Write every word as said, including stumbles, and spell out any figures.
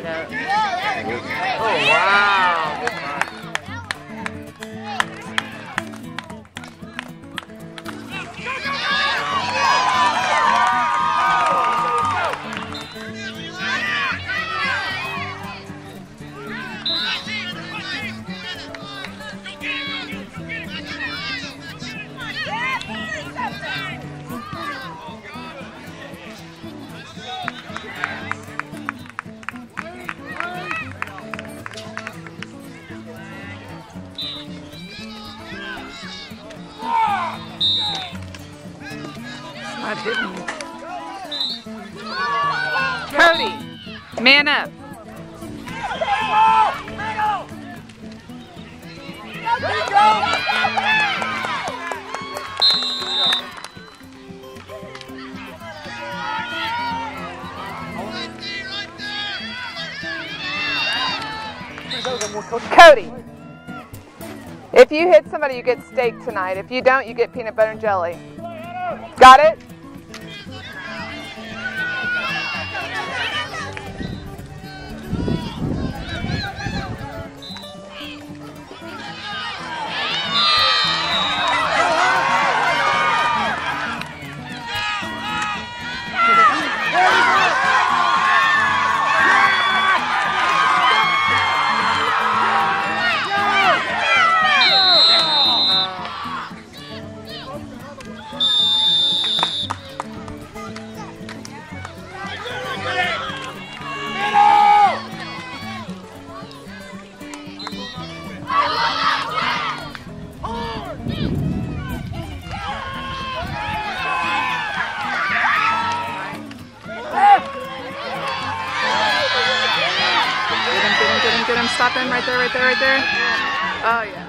it up. Oh, wow. Good try. Not hitting. Cody, man up. Cody, if you hit somebody, you get steak tonight. If you don't, you get peanut butter and jelly. Got it? Get him, get him, get him, stop him right there, right there, right there. Oh, yeah.